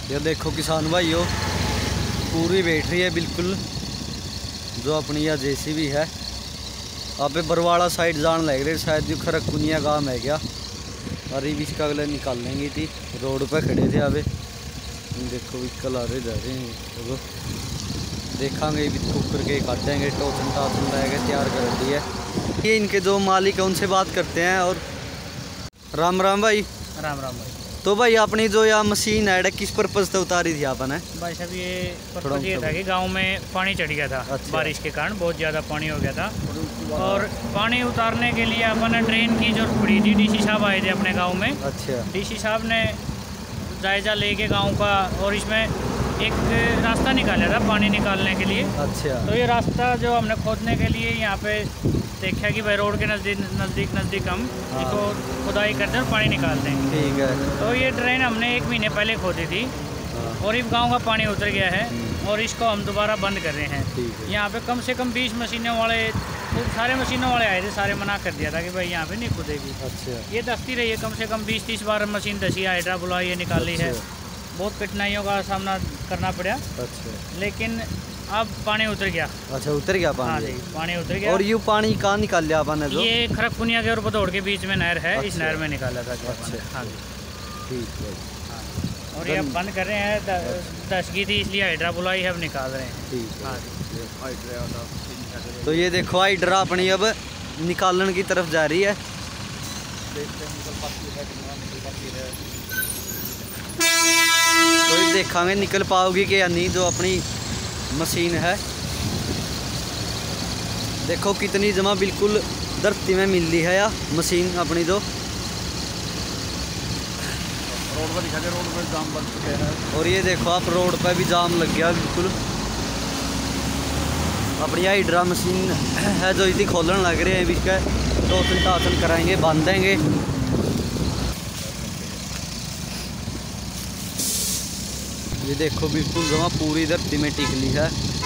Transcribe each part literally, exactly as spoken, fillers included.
ये देखो किसान भाइयों, पूरी बैठ रही है बिल्कुल जो अपनी यह जेसीबी है। आप बरवाड़ा साइड जान लग रही शायद जो खरकुनिया गांव है क्या। अरे भी इसका अगले निकाल लेंगे थी, रोड पे खड़े थे। अबे देखो व्हीकल आ रहे जा रहे हैं, देखो देखेंगे भी कुकर के काटेंगे, टोचन टाचन रहेगा तैयार कर दी है। ये इनके जो मालिक है उनसे बात करते हैं। और राम राम भाई। राम राम भाई। तो भाई अपनी जो यह मशीन है किस पर्पज से उतारी थी आपने? भाई साहब ये पर्पज ये था कि गांव में पानी चढ़ गया था। अच्छा। बारिश के कारण बहुत ज़्यादा पानी हो गया था और पानी उतारने के लिए अपने ड्रेन की जरूरत पड़ी थी। डीसी साहब आए थे अपने गांव में। अच्छा। डीसी साहब ने जायजा लेके गांव का और इसमें एक रास्ता निकाला था पानी निकालने के लिए। अच्छा। तो ये रास्ता जो हमने खोदने के लिए यहाँ पे देखा कि भाई रोड के नज़दीक नज़दीक नज़दीक हम हाँ। इसको खुदाई करते हैं और पानी निकालते हैं। ठीक है। तो ये ड्रेन हमने एक महीने पहले खोदी थी हाँ। और इस गांव का पानी उतर गया है और इसको हम दोबारा बंद कर रहे हैं। यहाँ पे कम से कम बीस मशीनों वाले, सारे मशीनों वाले आए थे, सारे मना कर दिया था कि भाई यहाँ पे नहीं खुदेगी। अच्छा। ये दसती रही है, कम से कम बीस तीस बार मशीन दसी, हाइड्रा बुलाई है, निकाली है, बहुत कठिनाइयों का सामना करना पड़ा। अच्छा। लेकिन अब पानी उतर गया। अच्छा, उतर गया पानी। हाँ जी, पानी उतर गया। और ये पानी कहाँ निकाल लिया आपने? जो ये खरकुनिया के और भदौड़ के बीच में नहर है। अच्छा। इस नहर में निकाला था। अच्छा। हाँ जी, ठीक है। हाँ। और ये अब बंद कर रहे हैं, दस की थी इसलिए हाइड्रा बुलाई है, अब निकाल रहे हैं। ठीक है। हाँ जी। तो ये देखो हाइड्रा अपनी अब निकालने की तरफ जा रही है। तो ये देखेंगे निकल पाओगी कि या नहीं जो अपनी मशीन है। देखो कितनी जमा बिल्कुल धरती में मिल रही है या मशीन अपनी जो रोड पर दिखा दे, रोड पर जाम बन चुके हैं। और ये देखो आप रोड पर भी जाम लग गया बिल्कुल। अपनी हाइड्रा मशीन है जो इसी खोलने लग रहे हैं, इसका टोचन टाचन कराएंगे, बांधेंगे। ये देखो बिल्कुल जमा पूरी धरती में टिकली है।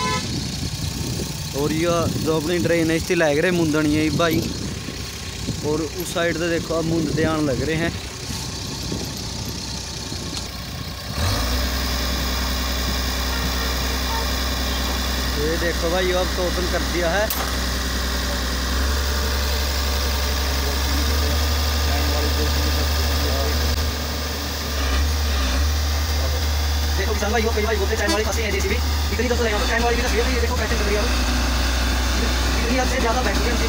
और यह जो अपनी ड्रेन है इसकी लग रहे मुंदनी है भाई। और उस साइड से देखो अब मुंदते आने लग रहे हैं। ये देखो भाई अब टोटल कर दिया है। देखो किसान भाई कई भाई बोलते चैन वाली फंसी है जेसीबी, इतनी तो यहाँ पर चैन वाली भी तस्वीर है। ये देखो कैसे कर रही है, इतनी हद से ज़्यादा बैठती है।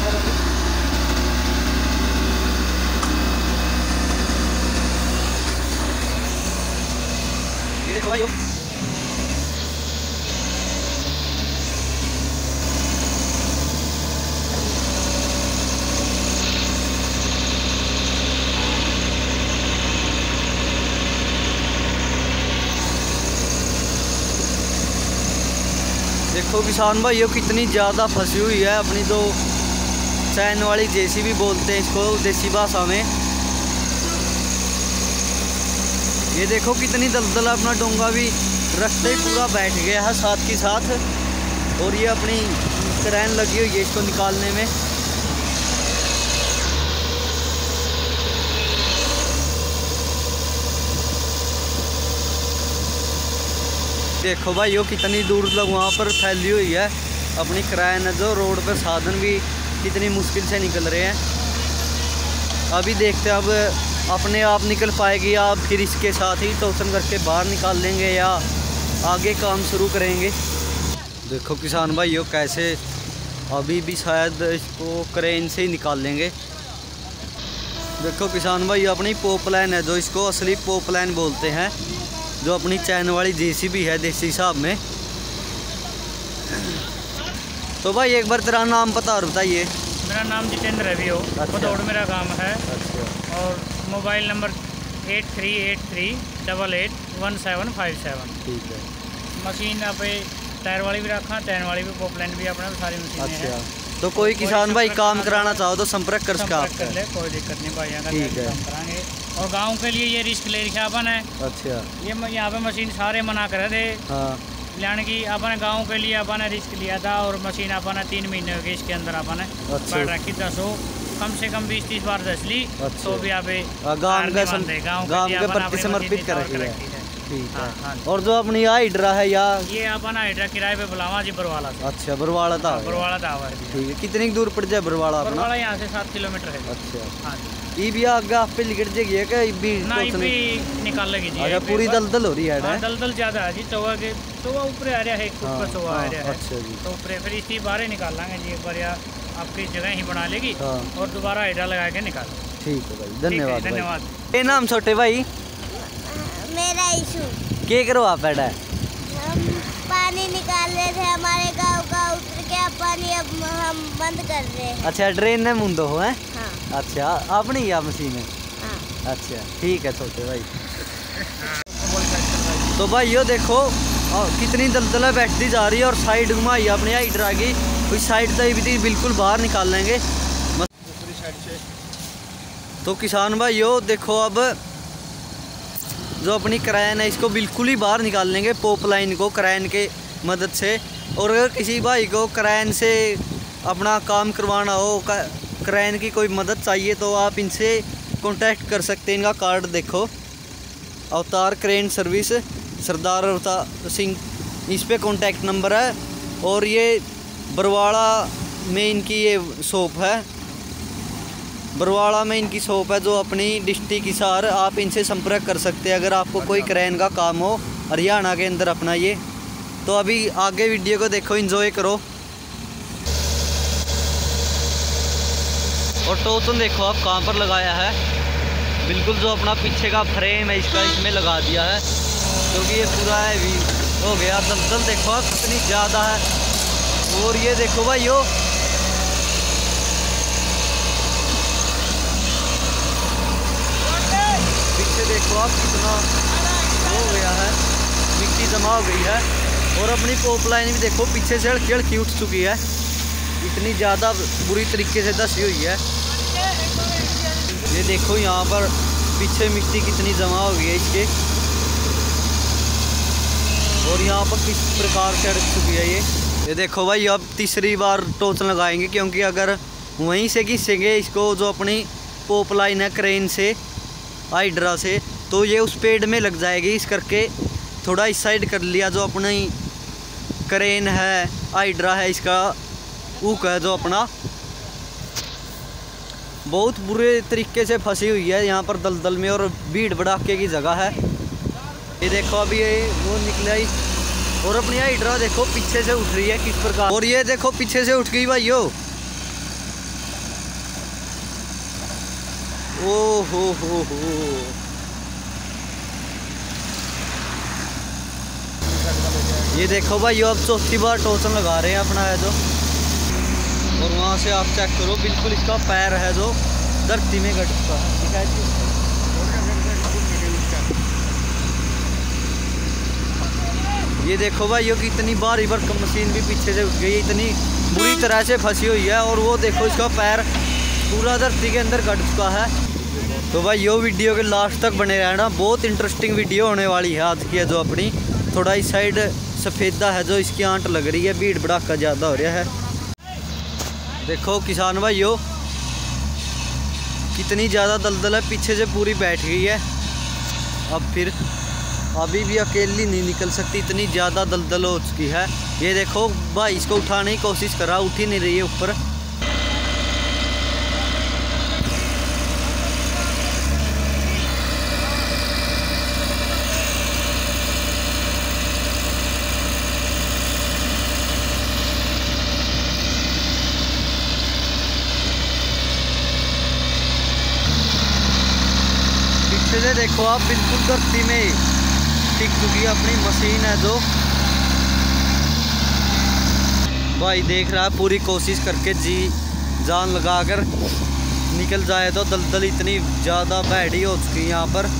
ये देखो भाई देखो किसान भाइयों कितनी ज़्यादा फंसी हुई है अपनी जो चैन वाली जेसीबी बोलते हैं इसको देसी भाषा में। ये देखो कितनी दलदल अपना डोंगा भी रास्ते ही पूरा बैठ गया है साथ के साथ। और ये अपनी क्रेन लगी हुई है इसको निकालने में। देखो भाइयों कितनी दूर तक वहाँ पर फैली हुई है अपनी क्रेन, जो रोड पर साधन भी कितनी मुश्किल से निकल रहे हैं। अभी देखते हैं अब अपने आप निकल पाएगी या फिर इसके साथ ही टोचन करके बाहर निकाल लेंगे या आगे काम शुरू करेंगे। देखो किसान भाइयों कैसे अभी भी शायद इसको क्रेन से ही निकाल लेंगे। देखो किसान भाई अपनी पोपलाइन है जो इसको असली पोपलाइन बोलते हैं, जो अपनी चैन वाली जेसीबी है देसी हिसाब में। तो भाई एक बार तेरा नाम पता और बताइए। मेरा नाम जितेंद्र रवि हो। अच्छा। भदौड़ मेरा काम है। अच्छा। और mobile number eight three eight three double eight one seven five seven. ठीक है। मशीन आप टायर वाली भी रखा, टायर वाली भी, पोपलाइन भी अपने सारी मशीनें। अच्छा। हैं। तो कोई किसान भाई काम कराना चाहो तो संपर्क कर सकता है, कर ले, कोई दिक्कत नहीं भाई। ठीक है। काम कराएंगे और गांव के लिए ये रिस्क ले रखा अपन है। अच्छा। ये यहाँ पे मशीन सारे मना करे थे हाँ। लाने की, अपन गांव के लिए अपन ने रिस्क लिया था और मशीन अपन तीन महीने हो गए इसके अंदर अपन ने बैठ रखी दस हो कम से कम बीस तीस बार दस ली। अच्छा। तो भी आप गाँव के प्रति समर्पित कर रखी है। ठीक हाँ, है। हाँ। और जो अपनी हाइड्रा है या ये अपन हाइड्रा किराए पे बुलावा जी बरवाला से। अच्छा बरवाला था, बरवाला था आवा। ठीक है। कितनी दूर पड़ जाए बरवाला? बरवाला यहाँ से सात किलोमीटर है। अच्छा हाँ जी। ये भी आगे आप पे लिखट जाएगी क्या? भी ना ये भी निकाल लेगी जी। अच्छा पूरी दलदल हो रही है? हाँ, दलदल ज्यादा है जी। चौवा के चौवा ऊपर आ रहा है, ऊपर चौवा आ रहा है। अच्छा जी। तो ऊपर फिर इसी बारे निकाल लेंगे जी एक बार, या आपकी जगह ही बना लेगी और दोबारा हाइड्रा लगा के निकाल। ठीक है भाई, धन्यवाद। धन्यवाद। ये नाम छोटे भाई? मेरा इशू। क्या करो आप? है हम पानी निकाल रहे थे हमारे गांव का, उतर के पानी अब हम बंद कर रहे हैं। अच्छा ड्रेन ने मुंदो हो है? हाँ। अच्छा आपने या मशीन है? हाँ। अच्छा ठीक है छोटे भाई। तो भाई यो देखो कितनी दलदला बैठती जा रही है और साइड घुमाई अपने हाइड्रा की, उस साइड से भी बिल्कुल बाहर निकाल लेंगे दूसरी साइड से। तो किसान भाई यो देखो अब जो अपनी क्रैन है इसको बिल्कुल ही बाहर निकाल लेंगे पोप लाइन को क्रैन के मदद से। और अगर किसी भाई को क्रैन से अपना काम करवाना हो, क्रैन की कोई मदद चाहिए, तो आप इनसे कांटेक्ट कर सकते हैं। इनका कार्ड देखो, अवतार क्रेन सर्विस, सरदार अवतार सिंह, इस पे कांटेक्ट नंबर है। और ये बरवाड़ा में इनकी ये शॉप है, बरवाड़ा में इनकी शॉप है जो अपनी डिस्ट्रिक्ट हिसार। आप इनसे संपर्क कर सकते हैं अगर आपको कोई क्रेन का काम हो हरियाणा के अंदर अपना ये। तो अभी आगे वीडियो को देखो, एंजॉय करो। और टोचन देखो आप कहाँ पर लगाया है, बिल्कुल जो अपना पीछे का फ्रेम है इसका इसमें लगा दिया है, क्योंकि ये पूरा हैवी हो गया। दलदल देखो आप कितनी ज़्यादा है। और ये देखो भाई यो पीछे देखो आप कितना हो गया है, मिट्टी जमा हो गई है। और अपनी पोप लाइन भी देखो पीछे से हल्की हल्की उठ चुकी है, इतनी ज़्यादा बुरी तरीके से धसी हुई है। ये देखो यहाँ पर पीछे मिट्टी कितनी जमा हो गई है इसके, और यहाँ पर किस प्रकार से अटक चुकी है ये। ये देखो भाई अब तीसरी बार टोचन लगाएंगे, क्योंकि अगर वहीं से घिसेंगे इसको जो अपनी पोप लाइन है क्रेन से हाइड्रा से, तो ये उस पेड़ में लग जाएगी। इस करके थोड़ा इस साइड कर लिया। जो अपनी क्रेन है हाइड्रा है इसका ऊक है जो अपना बहुत बुरे तरीके से फंसी हुई है यहाँ पर दलदल में, और भीड़ भड़ाके की जगह है। ये देखो अभी ये वो निकला ही, और अपनी हाइड्रा देखो पीछे से उठ रही है किस प्रकार। और ये देखो पीछे से उठ गई भाइयों। ओ हो हो हो ये देखो भाई अब चौथी बार टोचन लगा रहे हैं अपना है जो। और वहाँ से आप चेक करो बिल्कुल इसका पैर है जो धरती में गट चुका है, ठीक है। ये देखो भाई ये कितनी भारी भरकम मशीन भी पीछे से उठ गई है, इतनी बुरी तरह से फंसी हुई है। और वो देखो इसका पैर पूरा धरती के अंदर गट चुका है। तो भाई यो वीडियो के लास्ट तक बने रहना, बहुत इंटरेस्टिंग वीडियो होने वाली है आज की है जो अपनी। थोड़ा इस साइड सफ़ेदा है जो इसकी आंट लग रही है, भीड़ भड़ाका ज़्यादा हो रहा है। देखो किसान भाइयों कितनी ज़्यादा दलदल है, पीछे से पूरी बैठ गई है। अब फिर अभी भी अकेली नहीं निकल सकती, इतनी ज़्यादा दलदल हो चुकी है। ये देखो भाई इसको उठाने की कोशिश करा, उठ ही नहीं रही है ऊपर। पीछे से देखो आप बिल्कुल धरती में टिक चुकी है अपनी मशीन है जो। भाई देख रहा है पूरी कोशिश करके जी जान लगाकर निकल जाए, तो दलदल इतनी ज़्यादा भैड़ी हो चुकी है यहाँ पर।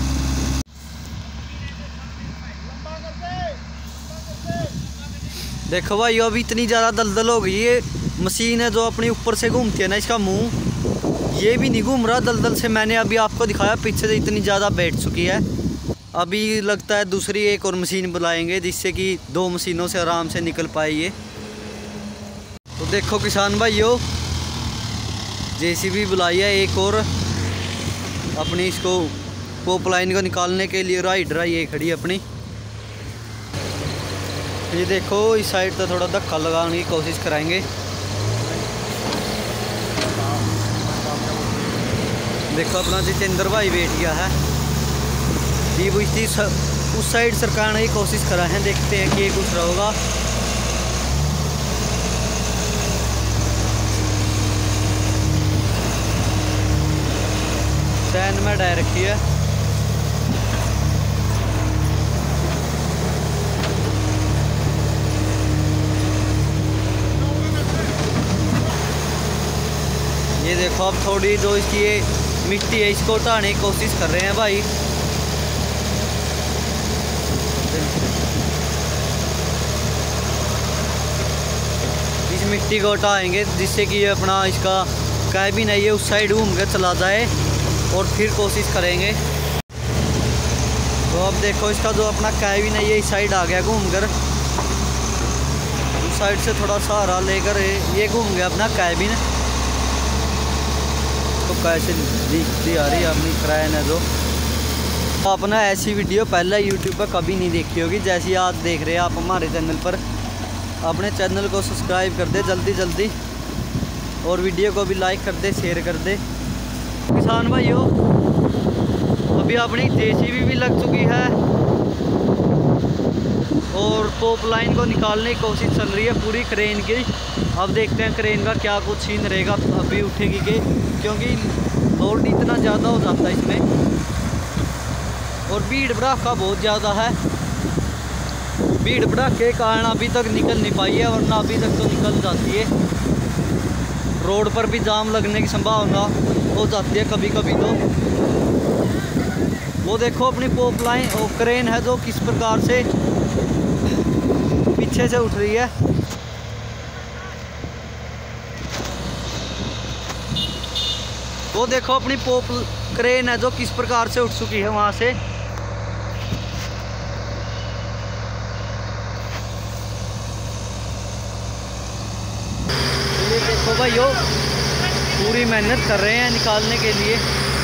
देखो भाई अभी इतनी ज़्यादा दलदल हो गई है, मशीन है जो अपनी ऊपर से घूमती है ना, इसका मुंह ये भी नहीं घूम रहा दलदल से। मैंने अभी आपको दिखाया पीछे से इतनी ज़्यादा बैठ चुकी है। अभी लगता है दूसरी एक और मशीन बुलाएंगे जिससे कि दो मशीनों से आराम से निकल पाए ये। तो देखो किसान भाइयों जेसीबी बुलाई है एक और अपनी इसको पोप लाइन को निकालने के लिए। हाइड्रा ये खड़ी अपनी ये देखो इस साइड तो थोड़ा धक्का लगाने की कोशिश कराएंगे। देखो अपना जितेंद्र भाई बैठ गया है, ये वो इसी उस साइड सरकार की कोशिश करा है, देखते हैं कि ये कुछ रहेगा। चैन में डाय रखी है। ये देखो अब थोड़ी जो इसकी ये मिट्टी है इसको हटाने की कोशिश कर रहे हैं भाई। इस मिट्टी को हटाएंगे जिससे कि ये अपना इसका कैबिन है ये उस साइड घूम कर चला जाए और फिर कोशिश करेंगे। तो अब देखो इसका जो अपना कैबिन है ये इस साइड आ गया घूम कर, उस साइड से थोड़ा सहारा लेकर ये घूम गया अपना कैबिन। तो कैसे दिखती आ रही है अपनी क्रैन है जो आपने ऐसी वीडियो पहले यूट्यूब पर कभी नहीं देखी होगी जैसी आज देख रहे हैं आप हमारे चैनल पर। अपने चैनल को सब्सक्राइब कर दे जल्दी जल्दी और वीडियो को भी लाइक कर दे, शेयर कर दे। किसान भाइयों अभी अपनी जेसीबी भी लग चुकी है और पोप लाइन को निकालने की कोशिश चल रही है पूरी क्रेन की। अब देखते हैं क्रेन का क्या कुछ सीन रहेगा अभी उठेगी के, क्योंकि लोड इतना ज़्यादा हो जाता है इसमें और भीड़ भड़ाका बहुत ज़्यादा है। भीड़ भड़ाके के कारण अभी तक निकल नहीं पाई है, वरना अभी तक तो निकल जाती है। रोड पर भी जाम लगने की संभावना हो जाती है कभी कभी। तो वो देखो अपनी पोप लाइन और क्रेन है जो किस प्रकार से पीछे से उठ रही है। वो देखो अपनी पोप क्रेन है जो किस प्रकार से उठ चुकी है वहां से। ये देखो भाइयों पूरी मेहनत कर रहे हैं निकालने के लिए।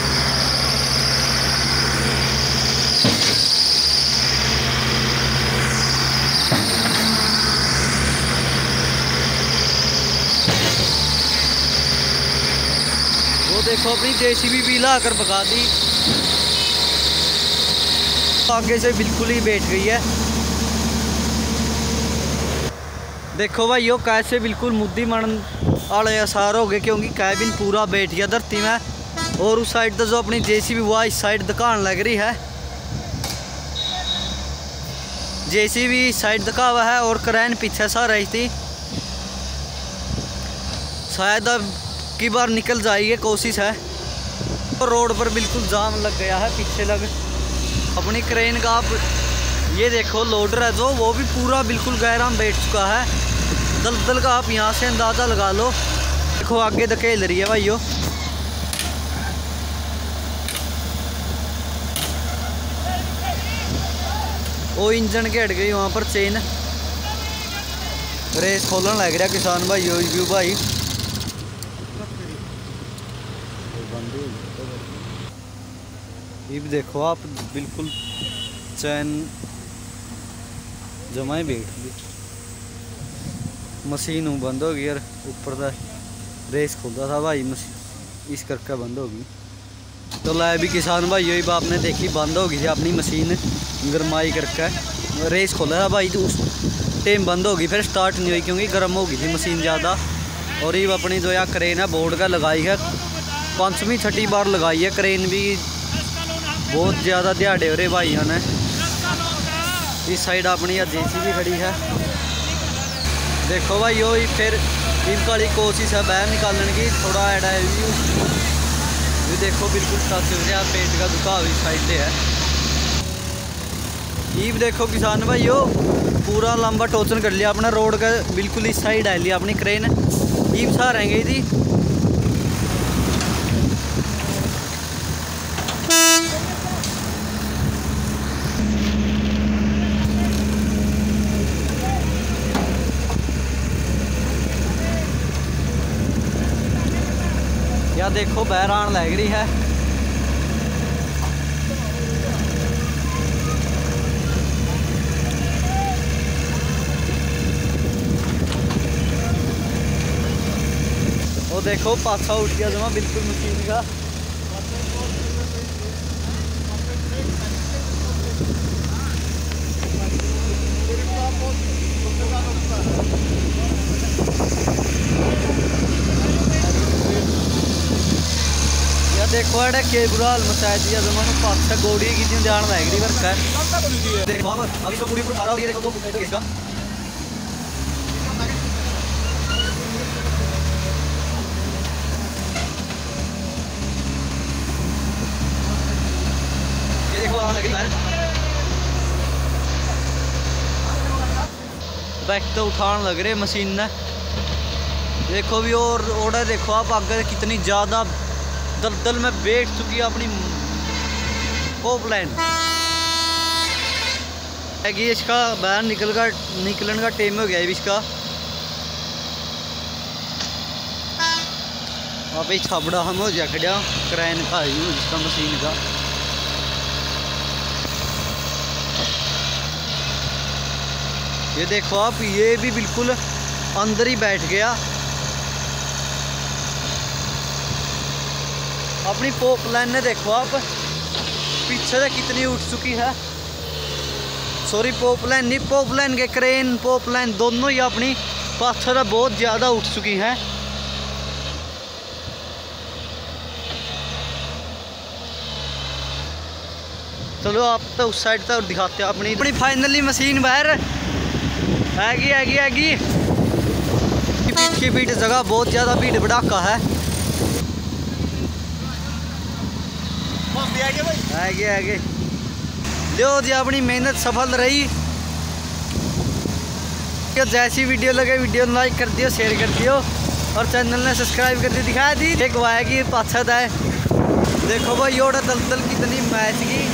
वो देखो अपनी जेसीबी भी ला कर भगा दी, आगे से बिल्कुल ही बैठ गई है। देखो भाई यो कैसे बिल्कुल मुद्दी मन आड़े आसार हो गए, क्योंकि कैबिन पूरा बैठ गया धरती में। और उस साइड तो जो अपनी जेसीबी हुआ इस साइड दुकान लग रही है, जेसीबी इस साइड दिखा हुआ है और क्रेन पीछे सा रही थी। शायद अब की बार निकल जाएगी कोशिश है। तो रोड पर बिल्कुल जाम लग गया है पीछे लग अपनी क्रेन का। आप ये देखो लोडर है जो वो भी पूरा बिल्कुल गहरा में बैठ चुका है। दलदल का आप यहाँ से अंदाज़ा लगा लो। देखो आगे धकेल रही है भाइयों। वो इंजन के हट गई वहाँ पर चेन, रेस खोलने लग रहा किसान भाई यो भाई। ये भी देखो आप बिल्कुल चैन जमाए बैठ गई, मशीन बंद हो गई यार। ऊपर का रेस खोलता था भाई मशीन, इस करके बंद हो गई। तो लाए भी किसान भाई यही बाप ने देखी बंद हो गई थी अपनी मशीन गरमाई करके। रेस खोला था भाई तो उस टाइम बंद हो गई, फिर स्टार्ट नहीं हुई क्योंकि गर्म हो गई थी मशीन ज़्यादा। और ये अपनी जो यार क्रेन है बोर्ड का लगाई है, पाँचवीं छठी बार लगाई है क्रेन भी। बहुत ज़्यादा दिहाड़े हो रहे भाइयों ने। इस साइड अपनी या जेसीबी खड़ी है। देखो भाई यो फिर इनका कोशिश है बाहर निकालने की, थोड़ा ऐड है ये देखो बिल्कुल टच हो गया, पेट का दुखाव इस साइड से है। ईब देखो किसान भाई यो पूरा लंबा टोचन कर लिया अपना रोड का, बिल्कुल इस साइड आ लिया अपनी क्रेन। ईब सा रहेंगे थी। या देखो बहर आन लग रही है। देखो पासा उठ गया जमा बिल्कुल मशीन का। या देखो अड़े के बुरा हाल मचाया दिया जमा पासा गोड़ी की जान लग रही वर्क है। देखो अभी तो पूरी पूरा देखो दो इसका बैक तो उठान लग रहे मशीन ने। देखो भी और ओड़ा देखो आप आगे कितनी ज़्यादा दलदल में बैठ चुकी है अपनी पोपलाइन है कि इसका बाहर निकल का निकलने का टाइम हो गया है इसका। वहाँ पे छाबड़ा हम हो जा खड़ा क्रैन का ही इसका मशीन का। ये देखो आप ये भी बिल्कुल अंदर ही बैठ गया। अपनी पोपलाइन ने देखो आप पीछे से कितनी उठ चुकी है। सॉरी पोपलाइन नहीं, पोपलाइन के क्रेन पोपलाइन दोनों ही अपनी पाछे से बहुत ज़्यादा उठ चुकी हैं। चलो आप तो उस साइड तक दिखाते हैं अपनी अपनी फाइनली मशीन बाहर आएगी आएगी आएगी। पीठ की पीठ जगह बहुत ज़्यादा भीड़ भड़ाका है। आगे आगे जो जी अपनी मेहनत सफल रही। जैसी वीडियो लगे वीडियो लाइक कर दियो, शेयर कर दियो और चैनल ने सब्सक्राइब कर दी दिखा दी एक वाएगी पाछा है। देखो भाई योड़ा दलदल कितनी मैच की।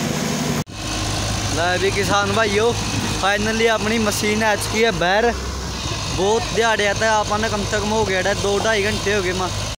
भी किसान भाइयों फाइनली अपनी मशीन आ चुकी है बाहर। बहुत दिहाड़े आता है आपने कम से कम हो गया दो ढाई घंटे हो गए माँ